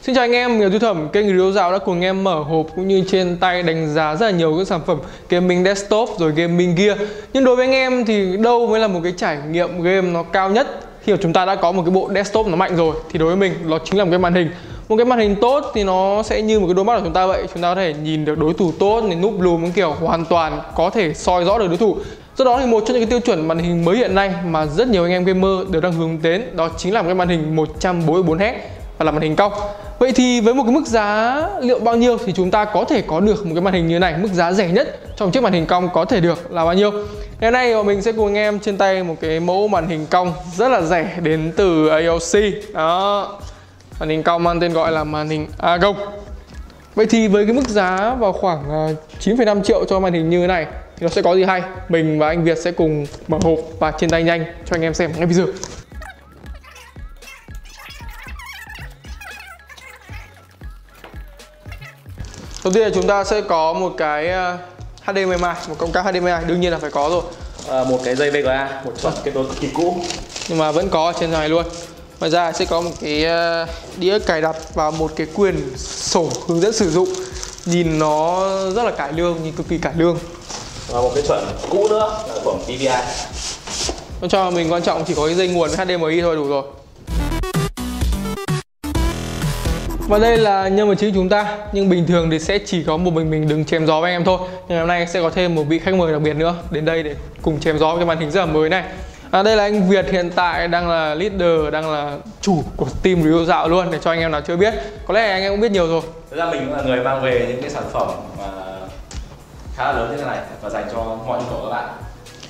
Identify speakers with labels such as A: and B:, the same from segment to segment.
A: Xin chào anh em, mình là Duy Thẩm, kênh review dạo đã cùng em mở hộp cũng như trên tay đánh giá rất là nhiều các sản phẩm gaming desktop rồi gaming gear. Nhưng đối với anh em thì đâu mới là một cái trải nghiệm game nó cao nhất khi mà chúng ta đã có một cái bộ desktop nó mạnh rồi. Thì đối với mình nó chính là một cái màn hình. Một cái màn hình tốt thì nó sẽ như một cái đôi mắt của chúng ta vậy. Chúng ta có thể nhìn được đối thủ tốt, này núp lùm những kiểu hoàn toàn có thể soi rõ được đối thủ. Do đó thì một trong những cái tiêu chuẩn màn hình mới hiện nay mà rất nhiều anh em gamer đều đang hướng đến đó chính là một cái màn hình 144Hz và là màn hình cong. Vậy thì với một cái mức giá liệu bao nhiêu thì chúng ta có thể có được một cái màn hình như này, mức giá rẻ nhất trong chiếc màn hình cong có thể được là bao nhiêu? Ngày nay mình sẽ cùng anh em trên tay một cái mẫu màn hình cong rất là rẻ đến từ AOC. Đó. Màn hình cong mang tên gọi là màn hình Agong. Vậy thì với cái mức giá vào khoảng 9,5 triệu cho màn hình như thế này thì nó sẽ có gì hay? Mình và anh Việt sẽ cùng mở hộp và trên tay nhanh cho anh em xem ngay bây giờ. Đầu tiên là chúng ta sẽ có một cái HDMI, một công tắc HDMI đương nhiên là phải có rồi.
B: Một cái dây VGA, một chuẩn kết nối cực kỳ cũ
A: nhưng mà vẫn có ở trên này luôn. Ngoài ra sẽ có một cái đĩa cài đặt và một cái quyển sổ hướng dẫn sử dụng. Nhìn nó rất là cải lương, nhìn cực kỳ cải lương.
B: Và một cái chuẩn cũ nữa là của PVI.
A: Nó cho mình quan trọng chỉ có cái dây nguồn HDMI thôi đủ rồi. Và đây là nhân vật chính chúng ta, nhưng bình thường thì sẽ chỉ có một mình đứng chém gió với anh em thôi. Nhưng hôm nay sẽ có thêm một vị khách mời đặc biệt nữa đến đây để cùng chém gió với cái màn hình rất là mới này. Đây là anh Việt, hiện tại đang là leader, đang là chủ của team review dạo luôn, để cho anh em nào chưa biết. Có lẽ anh em cũng biết nhiều rồi.
B: Thực ra mình cũng là người mang về những cái sản phẩm mà khá là lớn như thế này và dành cho mọi nhu cầu của các bạn.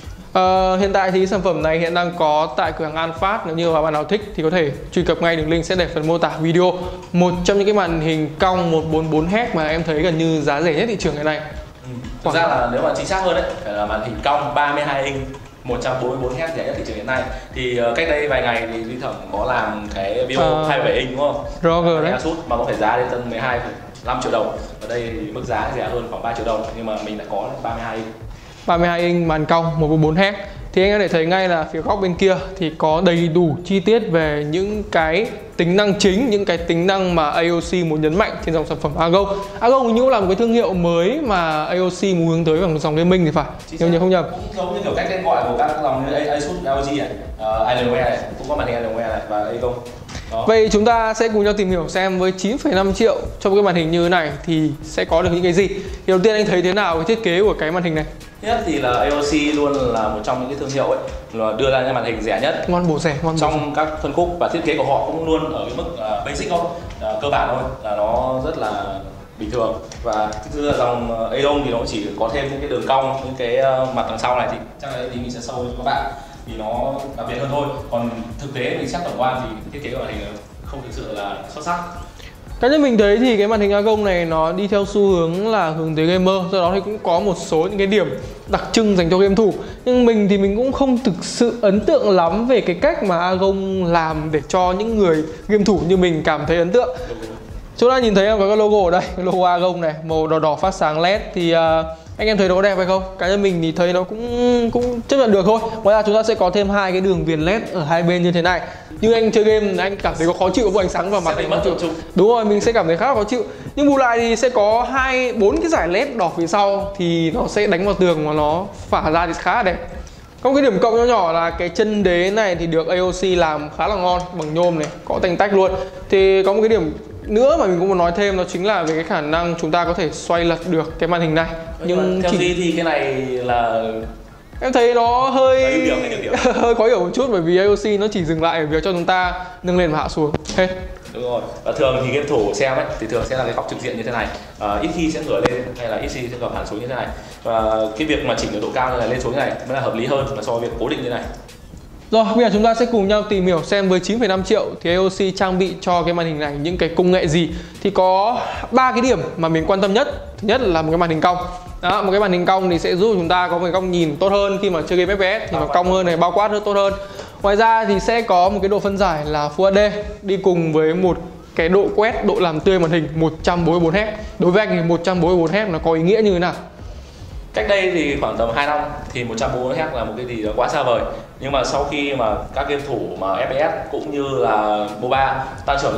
A: Hiện tại thì sản phẩm này hiện đang có tại cửa hàng An Phát. Nếu như bạn nào thích thì có thể truy cập ngay, đường link sẽ để phần mô tả video. Một trong những cái màn hình cong 144Hz mà em thấy gần như giá rẻ nhất thị trường hiện nay.
B: Thực ra là nếu mà chính xác hơn đấy, phải là màn hình cong 32 inch 144Hz rẻ nhất thị trường hiện nay. Thì cách đây vài ngày thì Duy Thẩm có làm cái Vivo 27 inch đúng không?
A: Roger đấy.
B: Asus mà có phải giá đến tận 12,5 triệu đồng. Ở đây thì mức giá rẻ hơn khoảng 3 triệu đồng, nhưng mà mình đã có 32 inch.
A: 32 inch màn cong 144Hz. Thì anh có thể thấy ngay là phía góc bên kia thì có đầy đủ chi tiết về những cái tính năng chính, những cái tính năng mà AOC muốn nhấn mạnh trên dòng sản phẩm Agong. Agong hình như là một cái thương hiệu mới mà AOC muốn hướng tới bằng dòng gaming thì phải, nếu như không nhầm.
B: Cũng giống như kiểu cách tên gọi của các dòng như Asus, LG này, Alienware này, cũng có màn hình Alienware này và Agong. Đó.
A: Vậy chúng ta sẽ cùng nhau tìm hiểu xem với 9,5 triệu cho cái màn hình như thế này thì sẽ có được những cái gì. Thì đầu tiên anh thấy thế nào cái thiết kế của cái màn hình này?
B: Nhất thì là AOC luôn là một trong những cái thương hiệu ấy là đưa ra những màn hình rẻ nhất,
A: ngon bổ rẻ,
B: trong các phân khúc, và thiết kế của họ cũng luôn ở cái mức basic thôi, cơ bản thôi, là nó rất là bình thường. Và thứ là dòng Agong thì nó chỉ có thêm những cái đường cong, những cái mặt đằng sau này thì chắc là thì mình sẽ sâu cho các bạn thì nó đặc biệt hơn thôi. Còn thực tế mình xét tổng quan thì thiết kế của màn hình không thực sự là xuất sắc.
A: Cá nhân mình thấy thì cái màn hình Agong này nó đi theo xu hướng là hướng tới gamer, do đó thì cũng có một số những cái điểm đặc trưng dành cho game thủ. Nhưng mình thì mình cũng không thực sự ấn tượng lắm về cái cách mà Agong làm để cho những người game thủ như mình cảm thấy ấn tượng. Chúng ta nhìn thấy có cái logo ở đây, cái logo Agong này, màu đỏ đỏ phát sáng LED thì anh em thấy nó có đẹp hay không? Cá nhân mình thì thấy nó cũng chấp nhận được thôi. Ngoài ra chúng ta sẽ có thêm hai cái đường viền LED ở hai bên như thế này. Nhưng anh chơi game anh cảm thấy có khó chịu với ánh sáng vào mặt anh khó chịu. Đúng rồi, mình sẽ cảm thấy khá là khó chịu. Nhưng bù lại thì sẽ có 4 cái dải LED đỏ phía sau thì nó sẽ đánh vào tường mà nó phả ra thì khá là đẹp. Có một cái điểm cộng nhỏ nhỏ là cái chân đế này thì được AOC làm khá là ngon, bằng nhôm này, có tanh tách luôn. Thì có một cái điểm nữa mà mình cũng muốn nói thêm, đó chính là về cái khả năng chúng ta có thể xoay lật được cái màn hình này.
B: Nhưng theo Duy thì cái này là
A: em thấy nó hơi hơi khó hiểu một chút, bởi vì AOC nó chỉ dừng lại ở việc cho chúng ta nâng lên và hạ xuống hết.
B: Đúng rồi. Và thường thì game thủ xem ấy thì thường sẽ là cái góc trực diện như thế này, ít khi sẽ ngửa lên hay là ít khi sẽ gập hẳn xuống như thế này. Và cái việc mà chỉnh được độ cao như này lên xuống như này mới là hợp lý hơn là so với việc cố định như này.
A: Rồi, bây giờ chúng ta sẽ cùng nhau tìm hiểu xem với 9,5 triệu thì AOC trang bị cho cái màn hình này những cái công nghệ gì. Thì có 3 cái điểm mà mình quan tâm nhất. Thứ nhất là một cái màn hình cong. Đó, một cái màn hình cong thì sẽ giúp chúng ta có một cái góc nhìn tốt hơn khi mà chơi game FPS thì nó cong hơn này, bao quát rất tốt hơn. Ngoài ra thì sẽ có một cái độ phân giải là Full HD đi cùng với một cái độ quét, độ làm tươi màn hình 144Hz. Đối với anh thì 144Hz nó có ý nghĩa như thế nào?
B: Cách đây thì khoảng tầm 2 năm thì 144Hz là một cái gì đó quá xa vời. Nhưng mà sau khi mà các game thủ mà FPS cũng như là MOBA tăng trưởng lên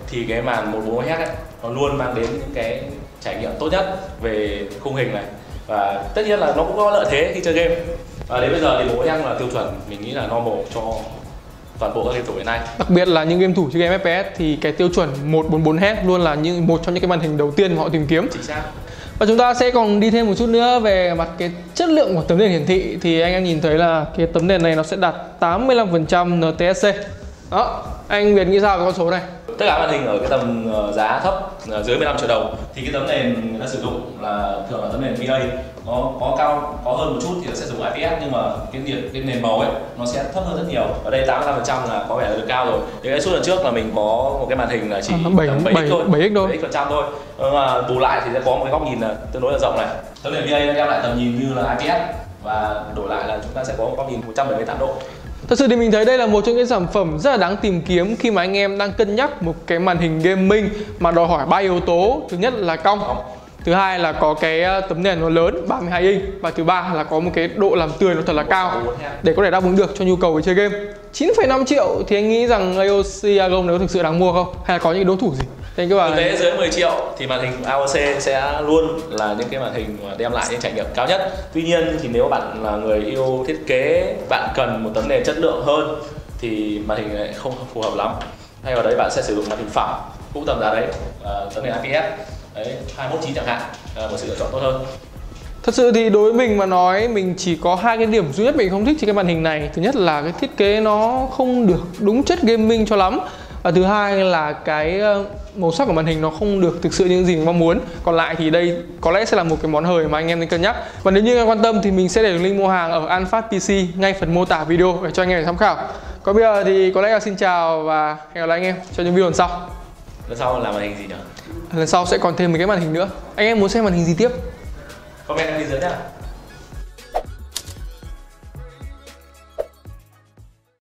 B: thì cái màn 140Hz ấy nó luôn mang đến những cái trải nghiệm tốt nhất về khung hình này, và tất nhiên là nó cũng có lợi thế khi chơi game. Và đến bây giờ thì 140Hz là tiêu chuẩn mình nghĩ là normal cho toàn bộ các game thủ hiện nay.
A: Đặc biệt là những game thủ chơi game FPS thì cái tiêu chuẩn 144Hz luôn là một trong những cái màn hình đầu tiên mà họ tìm kiếm.
B: Chính xác.
A: Và chúng ta sẽ còn đi thêm một chút nữa về mặt cái chất lượng của tấm nền hiển thị. Thì anh em nhìn thấy là cái tấm nền này nó sẽ đạt 85% NTSC. Đó, anh Việt nghĩ sao về con số này?
B: Tất cả màn hình ở cái tầm giá thấp dưới 15 triệu đồng thì cái tấm nền người ta sử dụng là thường là tấm nền VA, nó có hơn một chút thì nó sẽ dùng IPS, nhưng mà cái nền màu ấy nó sẽ thấp hơn rất nhiều. Ở đây 85% là có vẻ là được cao rồi. Thì cái suốt lần trước là mình có một cái màn hình là chỉ 7x thôi, 7x thôi. Mà bù lại thì sẽ có một cái góc nhìn là tương đối là rộng này. Tấm nền VA nó đem lại tầm nhìn như là IPS, và đổi lại là chúng ta sẽ có một góc nhìn 178 độ.
A: Thật sự thì mình thấy đây là một trong những sản phẩm rất là đáng tìm kiếm khi mà anh em đang cân nhắc một cái màn hình gaming mà đòi hỏi 3 yếu tố. Thứ nhất là cong, thứ hai là có cái tấm nền nó lớn 32 inch, và thứ ba là có một cái độ làm tươi nó thật là cao để có thể đáp ứng được cho nhu cầu về chơi game. 9,5 triệu thì anh nghĩ rằng AOC Agom nó thực sự đáng mua không? Hay là có những đối thủ gì?
B: Thực tế dưới 10 triệu thì màn hình AOC sẽ luôn là những cái màn hình mà đem lại những trải nghiệm cao nhất. Tuy nhiên thì nếu bạn là người yêu thiết kế, bạn cần một tấm nền chất lượng hơn thì màn hình này không phù hợp lắm. Hay vào đấy bạn sẽ sử dụng màn hình phẳng cũng tầm giá đấy, tấm nền IPS đấy 219 chẳng hạn, là một sự lựa chọn tốt hơn.
A: Thật sự thì đối với mình mà nói, mình chỉ có hai cái điểm duy nhất mình không thích trên cái màn hình này. Thứ nhất là cái thiết kế nó không được đúng chất gaming cho lắm, và thứ hai là cái màu sắc của màn hình nó không được thực sự những gì mình mong muốn. Còn lại thì đây có lẽ sẽ là một cái món hời mà anh em nên cân nhắc. Và nếu như anh quan tâm thì mình sẽ để link mua hàng ở An Phát PC ngay phần mô tả video để cho anh em tham khảo. Còn bây giờ thì có lẽ là xin chào và hẹn gặp lại anh em trong những video lần sau.
B: Lần sau là màn hình gì nhỉ?
A: Lần sau sẽ còn thêm mấy cái màn hình nữa. Anh em muốn xem màn hình gì tiếp?
B: Comment bên dưới nhá.